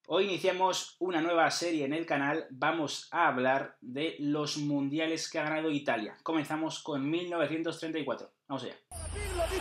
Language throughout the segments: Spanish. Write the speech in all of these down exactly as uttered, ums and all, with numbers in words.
Hoy iniciamos una nueva serie en el canal. Vamos a hablar de los mundiales que ha ganado Italia. Comenzamos con mil novecientos treinta y cuatro. Vamos allá. ¿Qué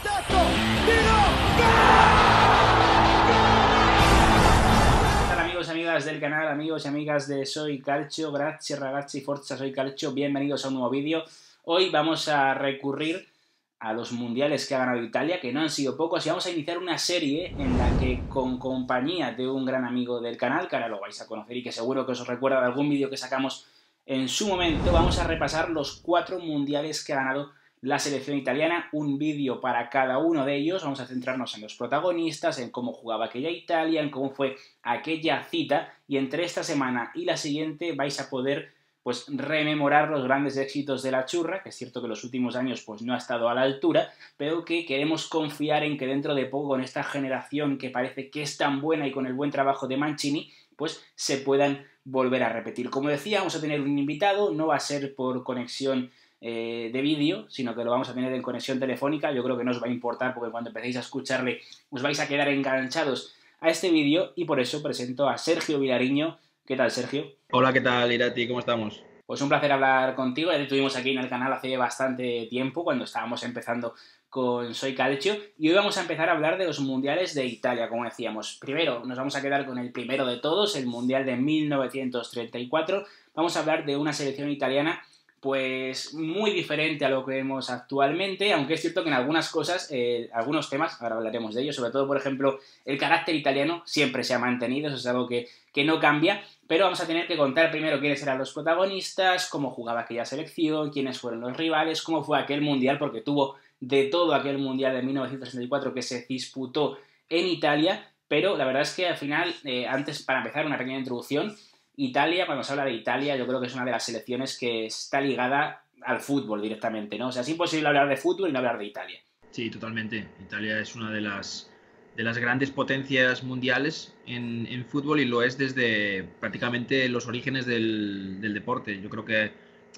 tal, amigos y amigas del canal, amigos y amigas de Soy Calcio? Grazie ragazzi, forza Soy Calcio. Bienvenidos a un nuevo vídeo. Hoy vamos a recurrir a los mundiales que ha ganado Italia, que no han sido pocos, y vamos a iniciar una serie en la que, con compañía de un gran amigo del canal, que ahora lo vais a conocer y que seguro que os recuerda de algún vídeo que sacamos en su momento, vamos a repasar los cuatro mundiales que ha ganado la selección italiana, un vídeo para cada uno de ellos. Vamos a centrarnos en los protagonistas, en cómo jugaba aquella Italia, en cómo fue aquella cita, y entre esta semana y la siguiente vais a poder pues rememorar los grandes éxitos de la churra, que es cierto que los últimos años pues no ha estado a la altura, pero que queremos confiar en que dentro de poco, con esta generación que parece que es tan buena y con el buen trabajo de Mancini, pues se puedan volver a repetir. Como decía, vamos a tener un invitado, no va a ser por conexión eh, de vídeo, sino que lo vamos a tener en conexión telefónica. Yo creo que no os va a importar, porque cuando empecéis a escucharle os vais a quedar enganchados a este vídeo, y por eso presento a Sergio Vilariño. ¿Qué tal, Sergio? Hola, ¿qué tal, Irati? ¿Cómo estamos? Pues un placer hablar contigo. Ya te tuvimos aquí en el canal hace bastante tiempo, cuando estábamos empezando con Soy Calcio, y hoy vamos a empezar a hablar de los mundiales de Italia, como decíamos. Primero nos vamos a quedar con el primero de todos, el mundial de mil novecientos treinta y cuatro. Vamos a hablar de una selección italiana pues muy diferente a lo que vemos actualmente, aunque es cierto que en algunas cosas, eh, algunos temas, ahora hablaremos de ellos, sobre todo, por ejemplo, el carácter italiano siempre se ha mantenido, eso es algo que, que no cambia, pero vamos a tener que contar primero quiénes eran los protagonistas, cómo jugaba aquella selección, quiénes fueron los rivales, cómo fue aquel mundial, porque tuvo de todo aquel mundial de mil novecientos sesenta y cuatro que se disputó en Italia, pero la verdad es que al final, eh, antes, para empezar, una pequeña introducción. Italia, cuando se habla de Italia, yo creo que es una de las selecciones que está ligada al fútbol directamente, ¿no? O sea, es imposible hablar de fútbol y no hablar de Italia. Sí, totalmente. Italia es una de las, de las grandes potencias mundiales en, en fútbol, y lo es desde prácticamente los orígenes del, del deporte. Yo creo que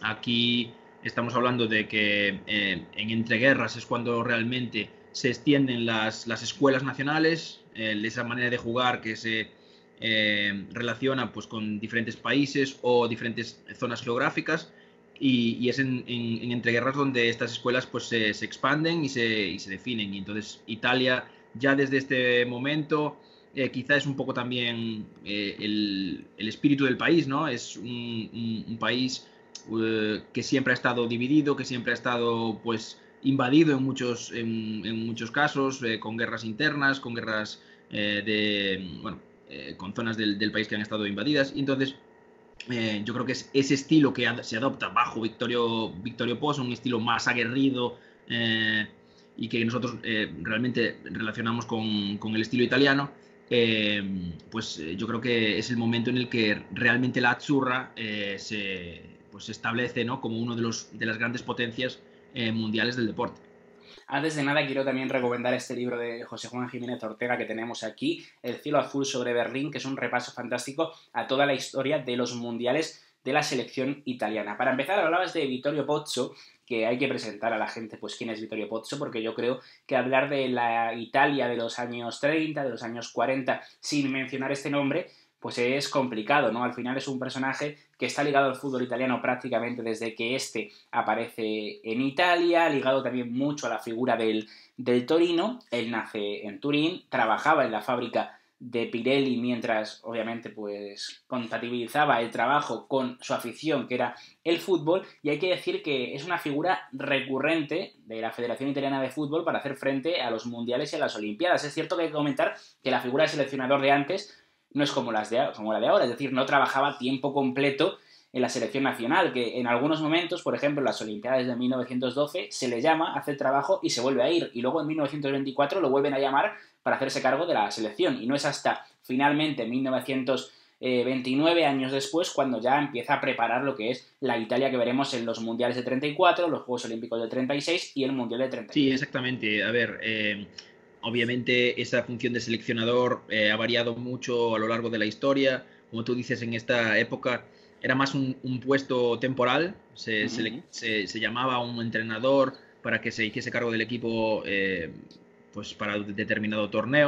aquí estamos hablando de que eh, en entreguerras es cuando realmente se extienden las, las escuelas nacionales, eh, esa manera de jugar que se Eh, relaciona pues con diferentes países o diferentes zonas geográficas, y, y es en, en, en entreguerras donde estas escuelas pues se, se expanden y se, y se definen. Y entonces Italia ya desde este momento eh, quizá es un poco también eh, el, el espíritu del país, ¿no? Es un, un, un país eh, que siempre ha estado dividido, que siempre ha estado pues invadido en muchos, en, en muchos casos, eh, con guerras internas, con guerras eh, de, bueno, Eh, con zonas del, del país que han estado invadidas. Y entonces eh, yo creo que es ese estilo que ad se adopta bajo Vittorio, Vittorio Pozzo, un estilo más aguerrido, eh, y que nosotros eh, realmente relacionamos con, con el estilo italiano. Eh, pues eh, yo creo que es el momento en el que realmente la Azzurra eh, se, pues, se establece, ¿no?, como uno de, los, de las grandes potencias eh, mundiales del deporte. Antes de nada, quiero también recomendar este libro de José Juan Jiménez Ortega que tenemos aquí, El cielo azul sobre Berlín, que es un repaso fantástico a toda la historia de los mundiales de la selección italiana. Para empezar, hablabas de Vittorio Pozzo, que hay que presentar a la gente pues quién es Vittorio Pozzo, porque yo creo que hablar de la Italia de los años treinta, de los años cuarenta, sin mencionar este nombre, pues es complicado, ¿no? Al final es un personaje que está ligado al fútbol italiano prácticamente desde que este aparece en Italia, ligado también mucho a la figura del, del Torino. Él nace en Turín, trabajaba en la fábrica de Pirelli mientras, obviamente, pues compatibilizaba el trabajo con su afición, que era el fútbol, y hay que decir que es una figura recurrente de la Federación Italiana de Fútbol para hacer frente a los mundiales y a las Olimpiadas. Es cierto que hay que comentar que la figura del seleccionador de antes no es como, las de, como la de ahora, es decir, no trabajaba a tiempo completo en la selección nacional, que en algunos momentos, por ejemplo, en las Olimpiadas de mil novecientos doce, se le llama, hace el trabajo y se vuelve a ir, y luego en mil novecientos veinticuatro lo vuelven a llamar para hacerse cargo de la selección, y no es hasta finalmente mil novecientos veintinueve, años después, cuando ya empieza a preparar lo que es la Italia que veremos en los mundiales de treinta y cuatro, los Juegos Olímpicos de treinta y seis y el Mundial de treinta y seis. Sí, exactamente. A ver, eh, obviamente esa función de seleccionador eh, ha variado mucho a lo largo de la historia. Como tú dices, en esta época era más un, un puesto temporal, se, Uh se, le, -huh. se, se llamaba a un entrenador para que se hiciese cargo del equipo eh, pues para determinado torneo.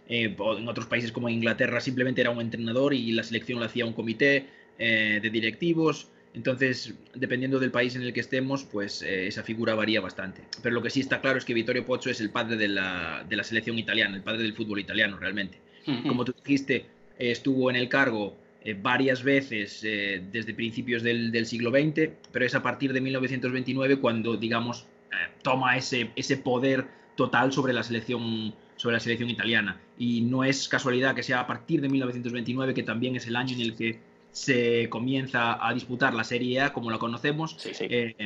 Eh, en otros países como Inglaterra simplemente era un entrenador y la selección lo hacía un comité eh, de directivos. Entonces, dependiendo del país en el que estemos, pues eh, esa figura varía bastante. Pero lo que sí está claro es que Vittorio Pozzo es el padre de la, de la selección italiana, el padre del fútbol italiano realmente. Como tú dijiste, eh, estuvo en el cargo eh, varias veces eh, desde principios del, del siglo veinte, pero es a partir de mil novecientos veintinueve cuando, digamos, eh, toma ese, ese poder total sobre la selección sobre la selección italiana. Y no es casualidad que sea a partir de mil novecientos veintinueve, que también es el año en el que se comienza a disputar la Serie A como la conocemos. Sí, sí. Eh,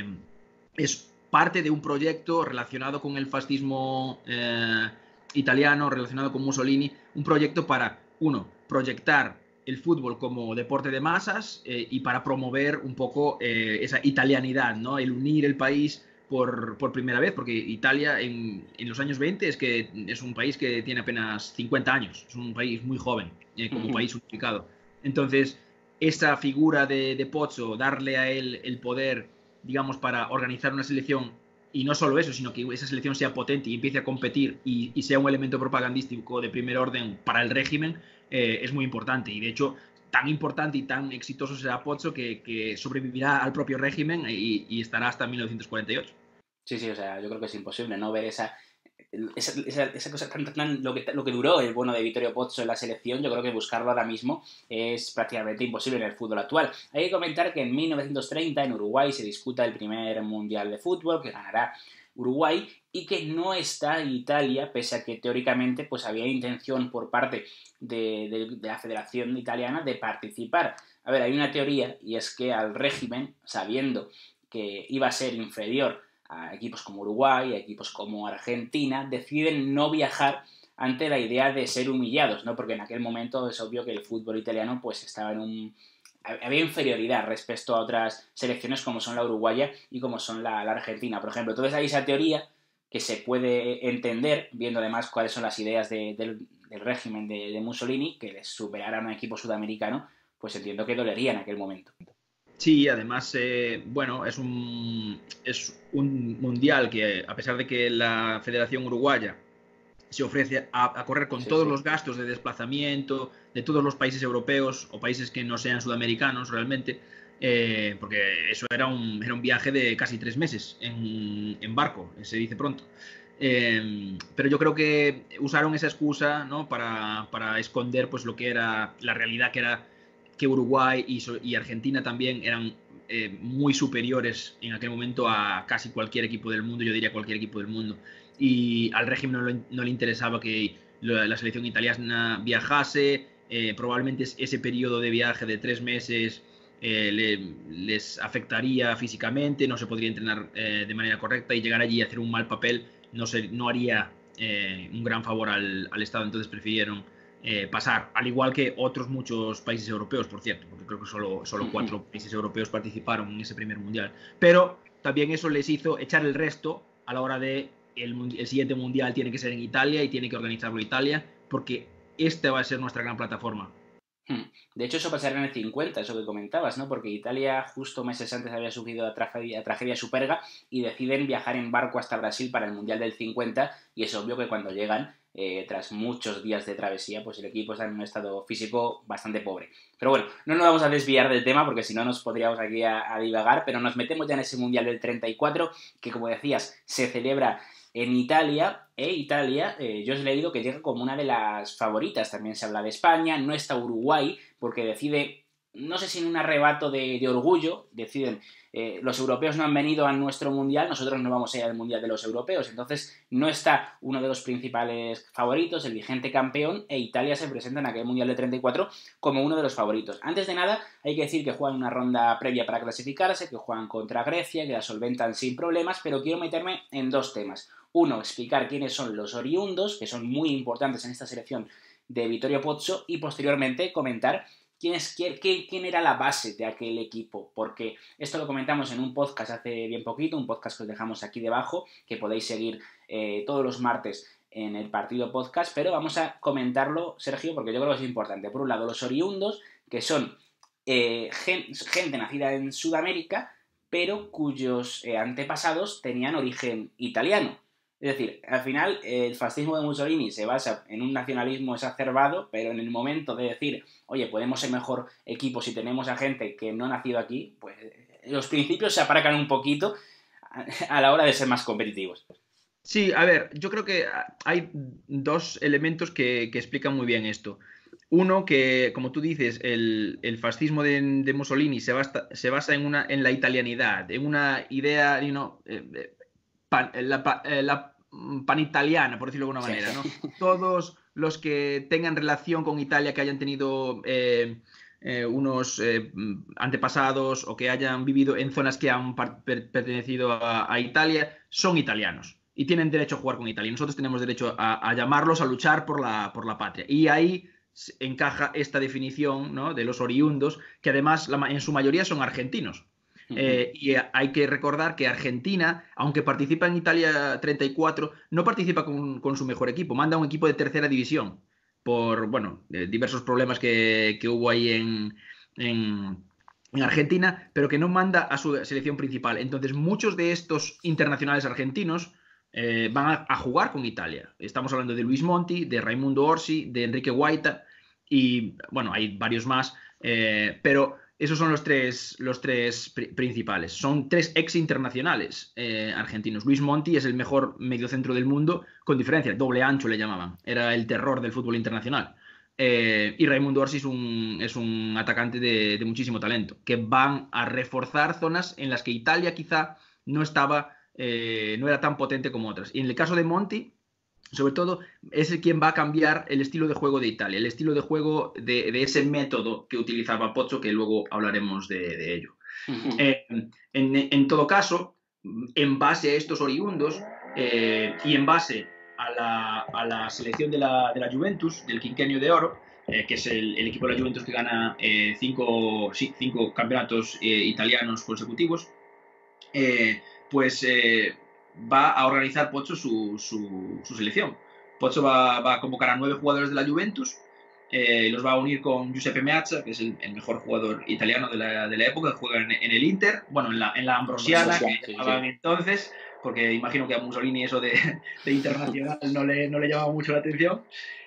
es parte de un proyecto relacionado con el fascismo eh, italiano, relacionado con Mussolini, un proyecto para, uno, proyectar el fútbol como deporte de masas eh, y para promover un poco eh, esa italianidad, ¿no? El unir el país por, por primera vez, porque Italia en, en, los años veinte es que es un país que tiene apenas cincuenta años, es un país muy joven eh, como uh-huh. país unificado. Entonces, esa figura de, de Pozzo, darle a él el poder, digamos, para organizar una selección, y no solo eso, sino que esa selección sea potente y empiece a competir y, y sea un elemento propagandístico de primer orden para el régimen, eh, es muy importante. Y de hecho, tan importante y tan exitoso será Pozzo que, que sobrevivirá al propio régimen y, y estará hasta mil novecientos cuarenta y ocho. Sí, sí, o sea, yo creo que es imposible no ver esa, esa, esa, esa cosa tan, tan lo, que, lo que duró el bono de Vittorio Pozzo en la selección. Yo creo que buscarlo ahora mismo es prácticamente imposible en el fútbol actual. Hay que comentar que en mil novecientos treinta en Uruguay se disputa el primer mundial de fútbol que ganará Uruguay y que no está Italia, pese a que teóricamente pues había intención por parte de, de, de la Federación Italiana de participar. A ver, hay una teoría y es que al régimen, sabiendo que iba a ser inferior a equipos como Uruguay, a equipos como Argentina, deciden no viajar ante la idea de ser humillados, ¿no? Porque en aquel momento es obvio que el fútbol italiano pues estaba en un... había inferioridad respecto a otras selecciones como son la uruguaya y como son la, la argentina, por ejemplo. Entonces hay esa teoría que se puede entender, viendo además cuáles son las ideas de, del, del régimen de, de Mussolini, que les superaran a un equipo sudamericano, pues entiendo que dolería en aquel momento. Sí, además, eh, bueno, es un, es un mundial que, a pesar de que la Federación Uruguaya se ofrece a, a correr con sí, todos sí. los gastos de desplazamiento de todos los países europeos o países que no sean sudamericanos realmente, eh, porque eso era un, era un viaje de casi tres meses en, en barco, se dice pronto. Eh, pero yo creo que usaron esa excusa, ¿no? para, para esconder pues, lo que era la realidad, que era que Uruguay y, y Argentina también eran eh, muy superiores en aquel momento a casi cualquier equipo del mundo, yo diría cualquier equipo del mundo. Y al régimen no, lo, no le interesaba que la, la selección italiana viajase, eh, probablemente ese periodo de viaje de tres meses eh, le, les afectaría físicamente, no se podría entrenar eh, de manera correcta y llegar allí y hacer un mal papel no, se, no haría eh, un gran favor al, al Estado, entonces prefirieron Eh, pasar, al igual que otros muchos países europeos, por cierto, porque creo que solo, solo cuatro países europeos participaron en ese primer mundial. Pero también eso les hizo echar el resto a la hora de el, el siguiente mundial tiene que ser en Italia y tiene que organizarlo Italia, porque esta va a ser nuestra gran plataforma. De hecho, eso pasará en el cincuenta, eso que comentabas, ¿no? Porque Italia justo meses antes había sufrido la tragedia, la tragedia Superga y deciden viajar en barco hasta Brasil para el Mundial del cincuenta y es obvio que cuando llegan, eh, tras muchos días de travesía, pues el equipo está en un estado físico bastante pobre. Pero bueno, no nos vamos a desviar del tema porque si no nos podríamos aquí a, a divagar, pero nos metemos ya en ese Mundial del treinta y cuatro que, como decías, se celebra en Italia, e Italia, eh, yo os he leído que llega como una de las favoritas. También se habla de España, no está Uruguay, porque decide, no sé si en un arrebato de, de orgullo, deciden, eh, los europeos no han venido a nuestro mundial, nosotros no vamos a ir al mundial de los europeos. Entonces no está uno de los principales favoritos, el vigente campeón, e Italia se presenta en aquel mundial de treinta y cuatro como uno de los favoritos. Antes de nada, hay que decir que juegan una ronda previa para clasificarse, que juegan contra Grecia, que la solventan sin problemas, pero quiero meterme en dos temas. Uno, explicar quiénes son los oriundos, que son muy importantes en esta selección de Vittorio Pozzo, y posteriormente comentar quién, es, quién, quién era la base de aquel equipo, porque esto lo comentamos en un podcast hace bien poquito, un podcast que os dejamos aquí debajo, que podéis seguir eh, todos los martes en el Partido Podcast, pero vamos a comentarlo, Sergio, porque yo creo que es importante. Por un lado, los oriundos, que son eh, gente, gente nacida en Sudamérica, pero cuyos eh, antepasados tenían origen italiano. Es decir, al final el fascismo de Mussolini se basa en un nacionalismo exacerbado, pero en el momento de decir, oye, podemos ser mejor equipo si tenemos a gente que no ha nacido aquí, pues los principios se aparcan un poquito a la hora de ser más competitivos. Sí, a ver, yo creo que hay dos elementos que, que explican muy bien esto. Uno, que, como tú dices, el, el fascismo de, de Mussolini se basa, se basa en, una, en la italianidad, en una idea, you know, eh, pan, la, la panitaliana, por decirlo de alguna manera, ¿no? Todos los que tengan relación con Italia, que hayan tenido eh, eh, unos eh, antepasados o que hayan vivido en zonas que han per pertenecido a, a Italia, son italianos y tienen derecho a jugar con Italia. Y nosotros tenemos derecho a, a llamarlos a luchar por la, por la patria. Y ahí encaja esta definición, ¿no?, de los oriundos, que además la, en su mayoría son argentinos. Eh, y hay que recordar que Argentina, aunque participa en Italia treinta y cuatro, no participa con, con su mejor equipo, manda un equipo de tercera división por, bueno, eh, diversos problemas que, que hubo ahí en, en, en Argentina, pero que no manda a su selección principal. Entonces, muchos de estos internacionales argentinos eh, van a, a jugar con Italia. Estamos hablando de Luis Monti, de Raimundo Orsi, de Enrique Guaita y, bueno, hay varios más, eh, pero esos son los tres, los tres pr principales. Son tres ex internacionales eh, argentinos. Luis Monti es el mejor mediocentro del mundo, con diferencia, doble ancho le llamaban. Era el terror del fútbol internacional. Eh, y Raimundo Orsi es un, es un atacante de, de muchísimo talento, que van a reforzar zonas en las que Italia quizá no estaba, eh, no era tan potente como otras. Y en el caso de Monti, sobre todo, es el quien va a cambiar el estilo de juego de Italia, el estilo de juego de, de ese método que utilizaba Pozzo, que luego hablaremos de, de ello. Uh-huh. eh, en, en todo caso, en base a estos oriundos eh, y en base a la, a la selección de la, de la Juventus, del quinquenio de oro, eh, que es el, el equipo de la Juventus que gana eh, cinco, sí, cinco campeonatos eh, italianos consecutivos, eh, pues... Eh, va a organizar Pozzo su, su, su selección. Pozzo va, va, a convocar a nueve jugadores de la Juventus, eh, los va a unir con Giuseppe Meazza, que es el, el mejor jugador italiano de la, de la época, que juega en, en el Inter, bueno, en la, en la Ambrosiana, sí, que llamaban sí, sí. entonces, porque imagino que a Mussolini eso de, de internacional no le, no le llamaba mucho la atención.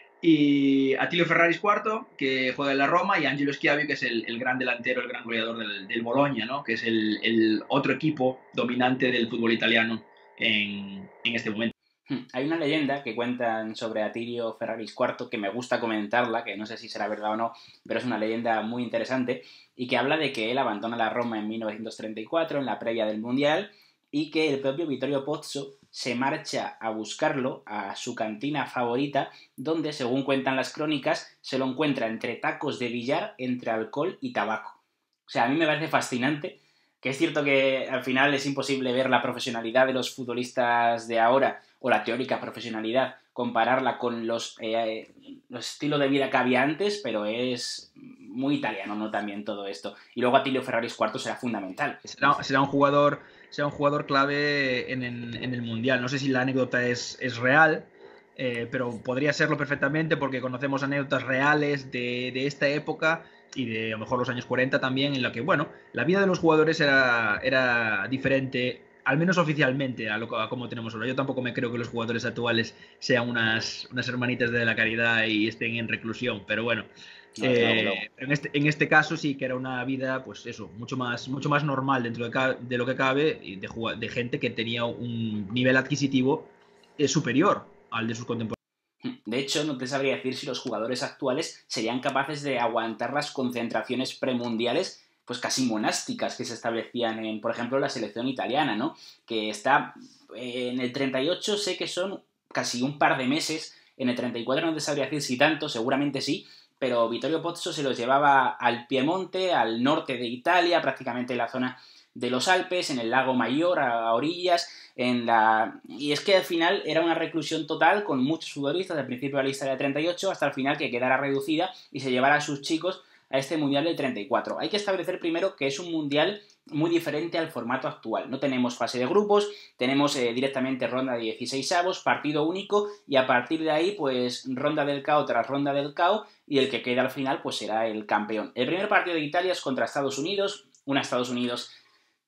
Y Attilio Ferraris cuarto, que juega en la Roma, y Angelo Schiavio, que es el, el gran delantero, el gran goleador del, del Bologna, ¿no?, que es el, el otro equipo dominante del fútbol italiano En, en este momento. Hay una leyenda que cuentan sobre Attilio Ferraris cuarto que me gusta comentarla, que no sé si será verdad o no, pero es una leyenda muy interesante y que habla de que él abandona la Roma en mil novecientos treinta y cuatro, en la previa del Mundial, y que el propio Vittorio Pozzo se marcha a buscarlo a su cantina favorita, donde, según cuentan las crónicas, se lo encuentra entre tacos de billar, entre alcohol y tabaco. O sea, a mí me parece fascinante, que es cierto que al final es imposible ver la profesionalidad de los futbolistas de ahora, o la teórica profesionalidad, compararla con los, eh, los estilos de vida que había antes, pero es muy italiano, ¿no?, también todo esto. Y luego Attilio Ferraris cuarto será fundamental. Será, será un jugador, será un jugador clave en, en, en el Mundial. No sé si la anécdota es, es real, eh, pero podría serlo perfectamente, porque conocemos anécdotas reales de, de esta época y de a lo mejor los años cuarenta también, en la que, bueno, la vida de los jugadores era, era diferente, al menos oficialmente, a, lo, a como tenemos ahora. Yo tampoco me creo que los jugadores actuales sean unas, unas hermanitas de la caridad y estén en reclusión, pero bueno, no, eh, no, no. En, este, en este caso sí que era una vida, pues eso, mucho más, mucho más normal dentro de, de lo que cabe, y de, de gente que tenía un nivel adquisitivo eh, superior al de sus contemporáneos. De hecho, no te sabría decir si los jugadores actuales serían capaces de aguantar las concentraciones premundiales, pues casi monásticas, que se establecían en, por ejemplo, la selección italiana, ¿no? Que está en el treinta y ocho, sé que son casi un par de meses, en el treinta y cuatro no te sabría decir si tanto, seguramente sí, pero Vittorio Pozzo se los llevaba al Piemonte, al norte de Italia, prácticamente en la zona de los Alpes, en el lago Mayor, a orillas, en la... y es que al final era una reclusión total con muchos futbolistas, al principio de la lista del treinta y ocho, hasta el final que quedara reducida y se llevara a sus chicos a este Mundial del treinta y cuatro. Hay que establecer primero que es un Mundial muy diferente al formato actual. No tenemos fase de grupos, tenemos eh, directamente ronda de dieciséis avos, partido único, y a partir de ahí, pues, ronda del K O tras ronda del K O, y el que quede al final, pues, será el campeón. El primer partido de Italia es contra Estados Unidos, una Estados Unidos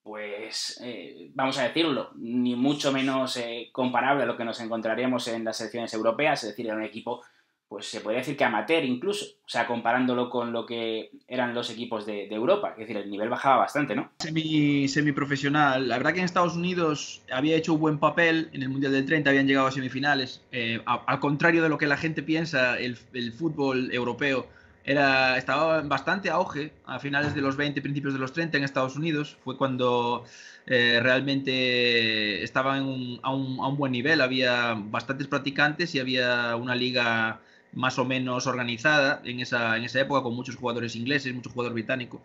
pues eh, vamos a decirlo, ni mucho menos eh, comparable a lo que nos encontraríamos en las selecciones europeas, es decir, era un equipo, pues se podría decir que amateur incluso, o sea, comparándolo con lo que eran los equipos de, de Europa, es decir, el nivel bajaba bastante, ¿no? Semi, semiprofesional. La verdad que en Estados Unidos había hecho un buen papel, en el Mundial del treinta habían llegado a semifinales. Eh, a, al contrario de lo que la gente piensa, el, el fútbol europeo era, estaba en bastante auge a finales de los veinte, principios de los treinta en Estados Unidos. Fue cuando eh, realmente estaban a un, a un buen nivel, había bastantes practicantes y había una liga más o menos organizada en esa, en esa época, con muchos jugadores ingleses, muchos jugadores británicos.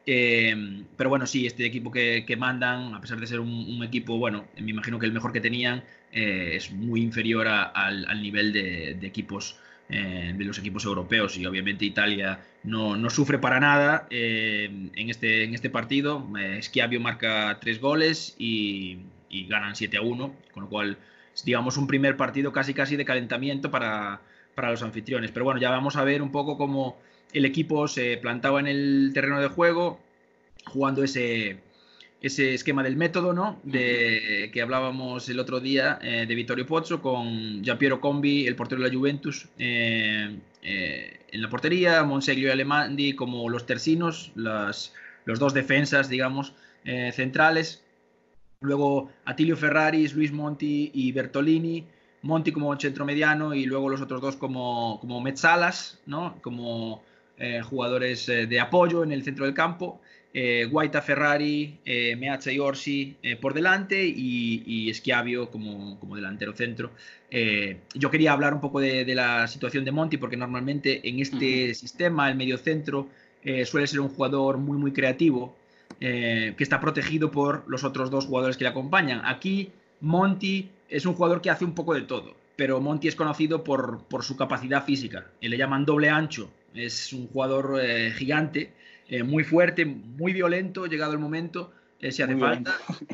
Eh, pero bueno, sí, este equipo que, que mandan, a pesar de ser un, un, equipo, bueno, me imagino que el mejor que tenían, eh, es muy inferior a, al, al, nivel de, de equipos, eh, de los equipos europeos, y obviamente Italia no, no sufre para nada eh, en, este, en este partido. eh, Schiavio marca tres goles y, y ganan siete a uno, con lo cual es, digamos, un primer partido casi casi de calentamiento para, para los anfitriones. Pero bueno, ya vamos a ver un poco cómo el equipo se plantaba en el terreno de juego, jugando ese, ese esquema del método, ¿no? De, que hablábamos el otro día, eh, de Vittorio Pozzo, con Giampiero Combi, el portero de la Juventus, eh, eh, en la portería, Monseglio y Alemandi como los tercinos, las, los dos defensas, digamos, eh, centrales. Luego Attilio Ferraris, Luis Monti y Bertolini. Monti como centromediano y luego los otros dos como, como mezzalas, ¿no? Como eh, jugadores eh, de apoyo en el centro del campo. Eh, Guaita, Ferrari, eh, Meazza y Orsi eh, por delante, y, y Schiavio como, como delantero centro. Eh, yo quería hablar un poco de, de la situación de Monti, porque normalmente en este uh-huh. sistema el mediocentro eh, suele ser un jugador muy muy creativo, eh, que está protegido por los otros dos jugadores que le acompañan. Aquí Monti es un jugador que hace un poco de todo, pero Monti es conocido por, por su capacidad física. Le llaman doble ancho. Es un jugador eh, gigante, eh, muy fuerte, muy violento, llegado el momento, eh, si hace muy falta,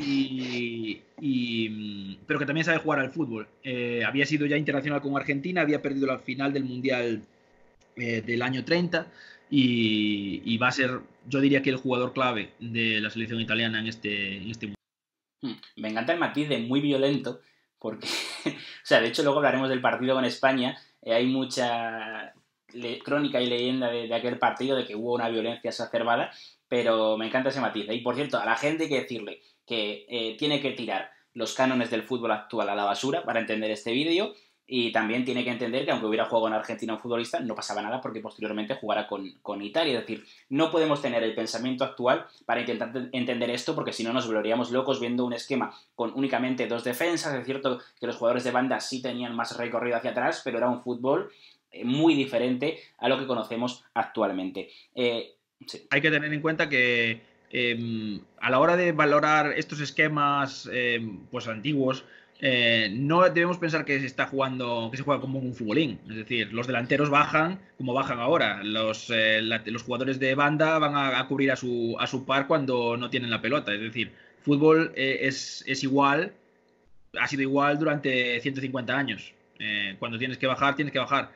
y, y, pero que también sabe jugar al fútbol. Eh, había sido ya internacional con Argentina, había perdido la final del Mundial eh, del año treinta, y, y va a ser, yo diría que el jugador clave de la selección italiana en este, en este Mundial. Me encanta el matiz de muy violento, porque, o sea, de hecho luego hablaremos del partido con España, eh, hay mucha le, crónica y leyenda de, de aquel partido, de que hubo una violencia exacerbada, pero me encanta ese matiz. Y por cierto, a la gente hay que decirle que eh, tiene que tirar los cánones del fútbol actual a la basura para entender este vídeo, y también tiene que entender que aunque hubiera jugado en Argentina un futbolista, no pasaba nada porque posteriormente jugará con, con Italia. Es decir, no podemos tener el pensamiento actual para intentar entender esto, porque si no nos volveríamos locos viendo un esquema con únicamente dos defensas. Es cierto que los jugadores de banda sí tenían más recorrido hacia atrás, pero era un fútbol muy diferente a lo que conocemos actualmente. Eh, sí. Hay que tener en cuenta que eh, a la hora de valorar estos esquemas eh, pues antiguos, Eh, no debemos pensar que se está jugando, que se juega como un futbolín. Es decir, los delanteros bajan como bajan ahora. Los, eh, la, los jugadores de banda van a, a cubrir a su, a su par cuando no tienen la pelota. Es decir, fútbol eh, es, es igual, ha sido igual durante ciento cincuenta años. Eh, cuando tienes que bajar, tienes que bajar.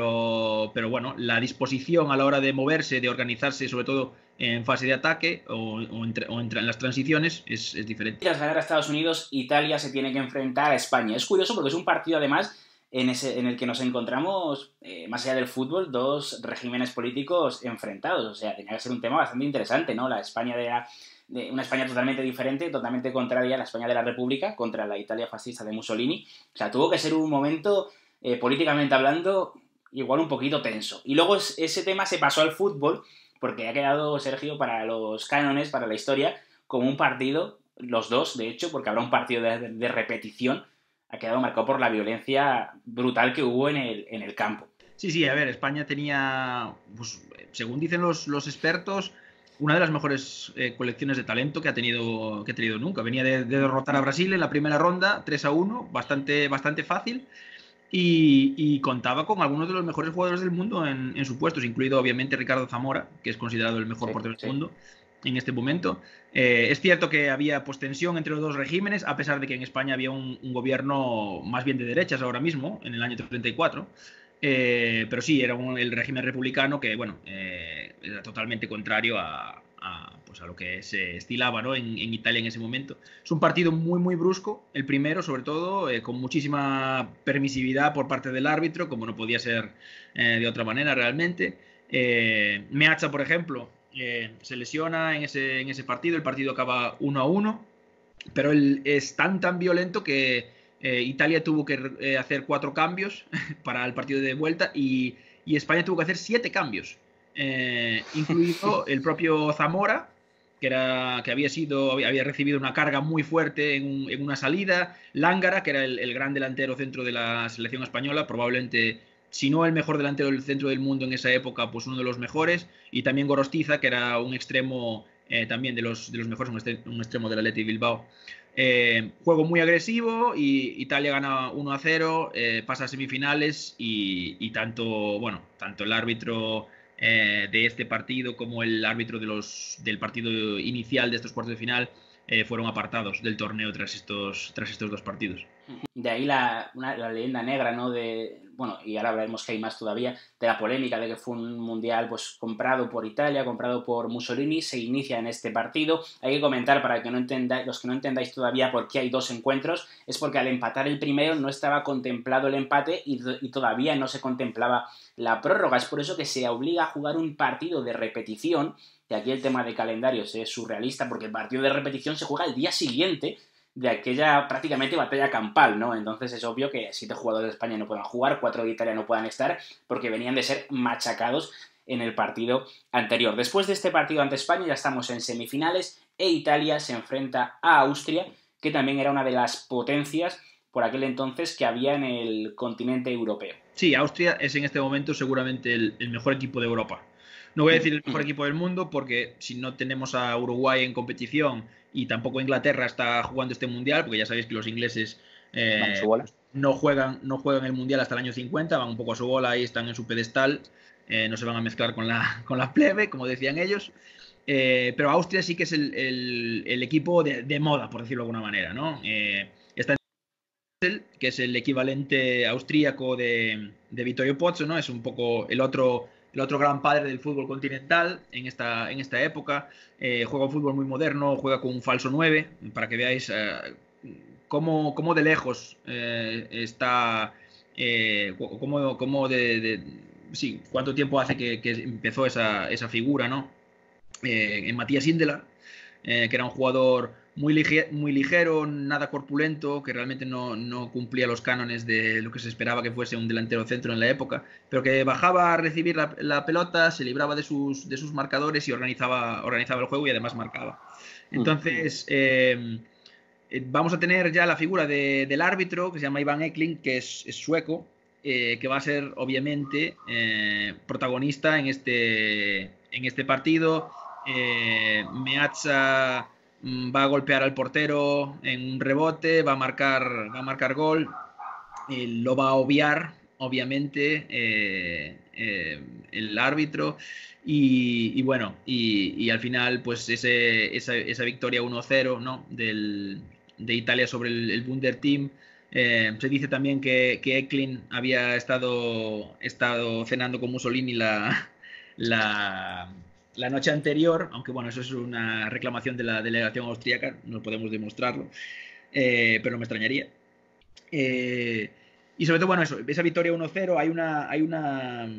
Pero, pero bueno, la disposición a la hora de moverse, de organizarse, sobre todo en fase de ataque o, o, entre, o entre, en las transiciones, es, es diferente. Tras ganar a Estados Unidos, Italia se tiene que enfrentar a España. Es curioso porque es un partido, además, en, ese, en el que nos encontramos, eh, más allá del fútbol, dos regímenes políticos enfrentados. O sea, tenía que ser un tema bastante interesante, ¿no? La España de, la, de una España totalmente diferente, totalmente contraria a la España de la República, contra la Italia fascista de Mussolini. O sea, tuvo que ser un momento, eh, políticamente hablando, igual un poquito tenso. Y luego ese tema se pasó al fútbol, porque ha quedado, Sergio, para los cánones, para la historia, como un partido, los dos, de hecho, porque habrá un partido de, de repetición, ha quedado marcado por la violencia brutal que hubo en el, en el campo. Sí, sí, a ver, España tenía, pues, según dicen los, los expertos, una de las mejores eh, colecciones de talento que ha tenido, que ha tenido nunca. Venía de, de derrotar a Brasil en la primera ronda, tres a uno, bastante, bastante fácil. Y, y contaba con algunos de los mejores jugadores del mundo en, en sus puestos, incluido obviamente Ricardo Zamora, que es considerado el mejor sí, portero del sí. mundo en este momento. Eh, es cierto que había pues, tensión entre los dos regímenes, a pesar de que en España había un, un gobierno más bien de derechas ahora mismo, en el año treinta y cuatro. Eh, pero sí, era un, el régimen republicano que, bueno, eh, era totalmente contrario a, a, pues, pues, a lo que se estilaba, ¿no? en, en Italia en ese momento. Es un partido muy, muy brusco, el primero, sobre todo, eh, con muchísima permisividad por parte del árbitro, como no podía ser eh, de otra manera realmente. Eh, Meazza, por ejemplo, eh, se lesiona en ese, en ese partido, el partido acaba uno a uno, pero él es tan, tan violento que eh, Italia tuvo que eh, hacer cuatro cambios para el partido de vuelta y, y España tuvo que hacer siete cambios. Eh, incluido el propio Zamora, que, era, que había, sido, había recibido una carga muy fuerte en, un, en una salida, Lángara, que era el, el gran delantero centro de la selección española, probablemente, si no el mejor delantero del centro del mundo en esa época, pues uno de los mejores, y también Gorostiza, que era un extremo eh, también de los, de los mejores, un extremo del Athletic Bilbao. Eh, juego muy agresivo y Italia gana uno a cero, eh, pasa a semifinales y, y tanto, bueno, tanto el árbitro eh, de este partido como el árbitro de los, del partido inicial de estos cuartos de final eh, fueron apartados del torneo tras estos, tras estos dos partidos. De ahí la, una, la leyenda negra, ¿no? De, bueno, y ahora veremos que hay más todavía, de la polémica de que fue un mundial pues comprado por Italia, comprado por Mussolini, se inicia en este partido. Hay que comentar, para que no entendáis, los que no entendáis todavía por qué hay dos encuentros, es porque al empatar el primero no estaba contemplado el empate y, y todavía no se contemplaba la prórroga. Es por eso que se obliga a jugar un partido de repetición, y aquí el tema de calendarios es surrealista, porque el partido de repetición se juega el día siguiente de aquella prácticamente batalla campal, ¿no? Entonces es obvio que siete jugadores de España no puedan jugar, cuatro de Italia no puedan estar, porque venían de ser machacados en el partido anterior. Después de este partido ante España ya estamos en semifinales e Italia se enfrenta a Austria, que también era una de las potencias por aquel entonces que había en el continente europeo. Sí, Austria es en este momento seguramente el, el mejor equipo de Europa. No voy a decir el mejor equipo del mundo porque si no tenemos a Uruguay en competición y tampoco Inglaterra está jugando este mundial, porque ya sabéis que los ingleses eh, no, juegan, no juegan el mundial hasta el año cincuenta, van un poco a su bola, ahí están en su pedestal, eh, no se van a mezclar con la, con la plebe, como decían ellos. Eh, pero Austria sí que es el, el, el equipo de, de moda, por decirlo de alguna manera, ¿no? Eh, está en que es el equivalente austríaco de, de Vittorio Pozzo, ¿no? Es un poco el otro, el otro gran padre del fútbol continental en esta, en esta época. Eh, juega un fútbol muy moderno, juega con un falso nueve, para que veáis eh, cómo, cómo de lejos eh, está, eh, cómo, cómo de, de, sí, cuánto tiempo hace que, que empezó esa, esa figura, ¿no? Eh, en Matías Indela, eh, que era un jugador muy, lige muy ligero, nada corpulento, que realmente no, no cumplía los cánones de lo que se esperaba que fuese un delantero centro en la época, pero que bajaba a recibir la, la pelota, se libraba de sus, de sus marcadores y organizaba, organizaba el juego y además marcaba. Entonces, eh, vamos a tener ya la figura de, del árbitro, que se llama Ivan Eklind, que es, es sueco, eh, que va a ser obviamente eh, protagonista en este, en este partido. Eh, Meazza va a golpear al portero en un rebote, va a marcar, va a marcar gol, eh, lo va a obviar, obviamente, eh, eh, el árbitro, y, y bueno, y, y, al final, pues ese, esa, esa victoria uno cero, ¿no? Del, de Italia sobre el, el Wunder Team. Eh, se dice también que, que Eklind había estado, estado cenando con Mussolini la... la la noche anterior, aunque bueno, eso es una reclamación de la delegación austríaca, no podemos demostrarlo, eh, pero no me extrañaría. Eh, y sobre todo, bueno, eso, esa victoria uno cero, hay una, hay una,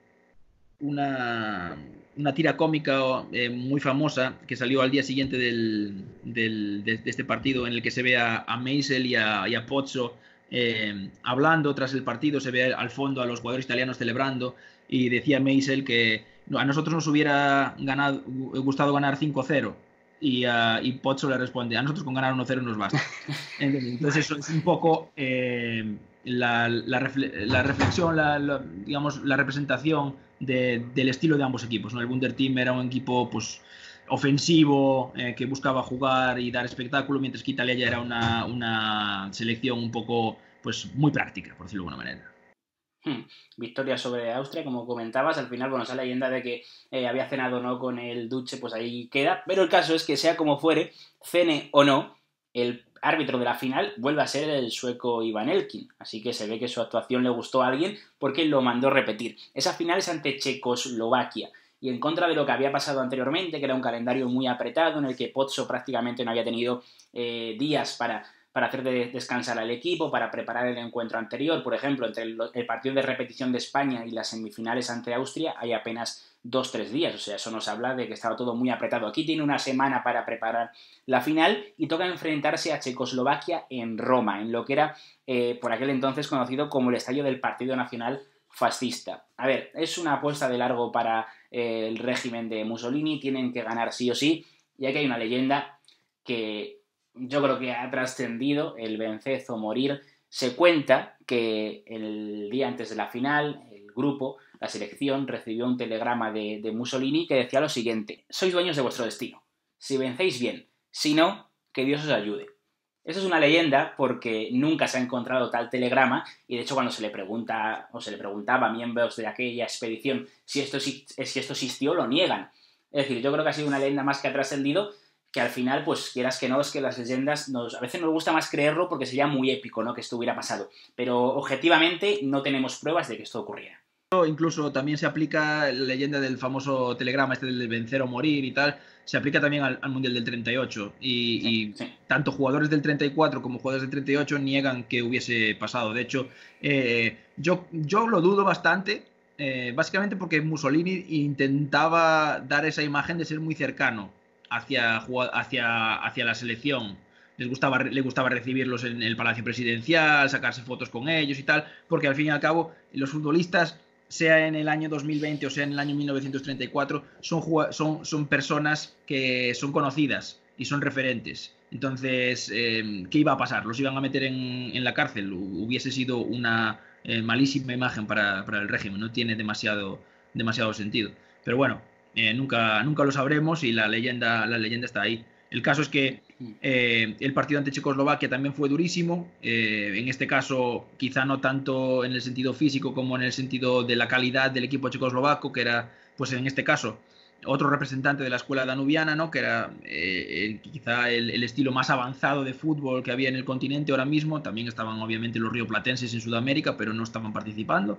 una, una tira cómica eh, muy famosa que salió al día siguiente del, del, de, de este partido, en el que se ve a, a Meisel y a, y a Pozzo eh, hablando tras el partido, se ve al fondo a los jugadores italianos celebrando, y decía Meisel que a nosotros nos hubiera ganado, gustado ganar cinco cero, y, uh, y Pozzo le responde, a nosotros con ganar uno cero nos basta. Entonces eso es un poco eh, la, la, refle la reflexión, la, la, digamos, la representación de, del estilo de ambos equipos, ¿no? El Wunder Team era un equipo pues ofensivo, eh, que buscaba jugar y dar espectáculo, mientras que Italia ya era una, una selección un poco pues muy práctica, por decirlo de alguna manera. Hmm. Victoria sobre Austria, como comentabas, al final, bueno, esa leyenda de que eh, había cenado o no con el Duce, pues ahí queda, pero el caso es que sea como fuere, cene o no, el árbitro de la final vuelve a ser el sueco Ivan Eklind, así que se ve que su actuación le gustó a alguien porque lo mandó repetir. Esa final es ante Checoslovaquia, y en contra de lo que había pasado anteriormente, que era un calendario muy apretado en el que Pozzo prácticamente no había tenido eh, días para, para hacer de, descansar al equipo, para preparar el encuentro anterior. Por ejemplo, entre el, el partido de repetición de España y las semifinales ante Austria hay apenas dos, tres días, o sea, eso nos habla de que estaba todo muy apretado. Aquí tiene una semana para preparar la final y toca enfrentarse a Checoslovaquia en Roma, en lo que era eh, por aquel entonces conocido como el estadio del Partido Nacional Fascista. A ver, es una apuesta de largo para eh, el régimen de Mussolini, tienen que ganar sí o sí, y aquí hay una leyenda que yo creo que ha trascendido, el venced o morir. Se cuenta que el día antes de la final, el grupo, la selección, recibió un telegrama de, de Mussolini que decía lo siguiente: sois dueños de vuestro destino, si vencéis bien, si no, que Dios os ayude. Eso es una leyenda porque nunca se ha encontrado tal telegrama y de hecho cuando se le pregunta o se le preguntaba a miembros de aquella expedición si esto, si esto existió, lo niegan. Es decir, yo creo que ha sido una leyenda más que ha trascendido, que al final, pues quieras que no, es que las leyendas nos, a veces nos gusta más creerlo porque sería muy épico, ¿no?, que esto hubiera pasado, pero objetivamente no tenemos pruebas de que esto ocurriera. Incluso también se aplica la leyenda del famoso telegrama, este del vencer o morir y tal, se aplica también al, al Mundial del treinta y ocho y, sí, y sí. tanto jugadores del treinta y cuatro como jugadores del treinta y ocho niegan que hubiese pasado. De hecho, eh, yo, yo lo dudo bastante, eh, básicamente porque Mussolini intentaba dar esa imagen de ser muy cercano hacia, hacia, hacia la selección. Les gustaba, le gustaba recibirlos en el Palacio Presidencial, sacarse fotos con ellos y tal, porque al fin y al cabo los futbolistas, sea en el año dos mil veinte o sea en el año mil novecientos treinta y cuatro, son, son, son personas que son conocidas y son referentes. Entonces, eh, ¿qué iba a pasar? ¿Los iban a meter en, en la cárcel? Hubiese sido una eh, malísima imagen para, para el régimen, no tiene demasiado, demasiado sentido. Pero bueno, eh, nunca, nunca lo sabremos y la leyenda, la leyenda está ahí. El caso es que eh, el partido ante Checoslovaquia también fue durísimo, eh, en este caso quizá no tanto en el sentido físico como en el sentido de la calidad del equipo checoslovaco, que era, pues en este caso, otro representante de la escuela danubiana, ¿no?, que era eh, el, quizá el, el estilo más avanzado de fútbol que había en el continente ahora mismo. También estaban obviamente los rioplatenses en Sudamérica, pero no estaban participando.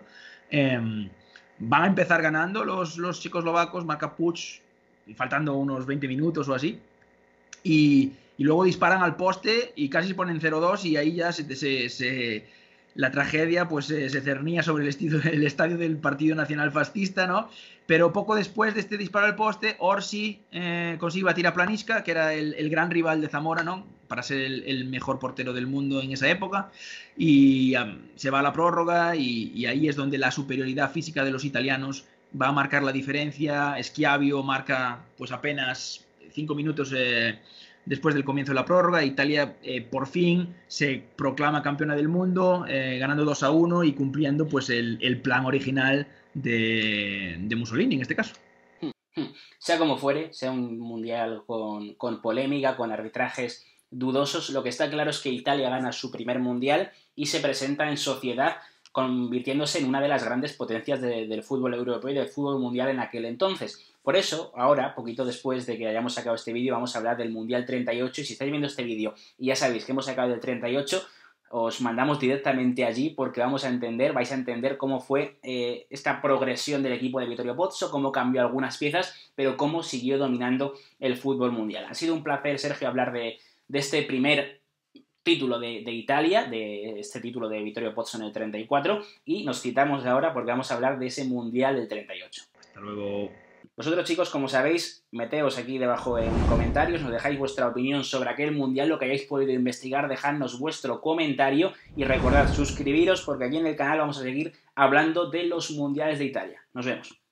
Eh, van a empezar ganando los, los checoslovacos, marca Puig, faltando unos veinte minutos o así. Y, y luego disparan al poste y casi se ponen cero dos y ahí ya se, se, se, la tragedia pues se, se cernía sobre el, estilo, el estadio del Partido Nacional Fascista, ¿no? Pero poco después de este disparo al poste, Orsi eh, consigue batir a Planisca, que era el, el gran rival de Zamora, ¿no?, para ser el, el mejor portero del mundo en esa época, y um, se va a la prórroga y, y ahí es donde la superioridad física de los italianos va a marcar la diferencia. Schiavio marca pues apenas cinco minutos eh, después del comienzo de la prórroga. Italia eh, por fin se proclama campeona del mundo, eh, ganando dos a uno y cumpliendo pues el, el plan original de, de Mussolini en este caso. Sea como fuere, sea un mundial con, con polémica, con arbitrajes dudosos, lo que está claro es que Italia gana su primer mundial y se presenta en sociedad, convirtiéndose en una de las grandes potencias de, del fútbol europeo y del fútbol mundial en aquel entonces. Por eso, ahora, poquito después de que hayamos sacado este vídeo, vamos a hablar del Mundial treinta y ocho, y si estáis viendo este vídeo y ya sabéis que hemos sacado el treinta y ocho, os mandamos directamente allí porque vamos a entender, vais a entender cómo fue eh, esta progresión del equipo de Vittorio Pozzo, cómo cambió algunas piezas, pero cómo siguió dominando el fútbol mundial. Ha sido un placer, Sergio, hablar de, de este primer título de, de Italia, de este título de Vittorio Pozzo en el treinta y cuatro, y nos citamos ahora porque vamos a hablar de ese Mundial del treinta y ocho. Hasta luego. Vosotros, chicos, como sabéis, meteos aquí debajo en comentarios, nos dejáis vuestra opinión sobre aquel mundial, lo que hayáis podido investigar, dejadnos vuestro comentario y recordad suscribiros porque aquí en el canal vamos a seguir hablando de los mundiales de Italia. Nos vemos.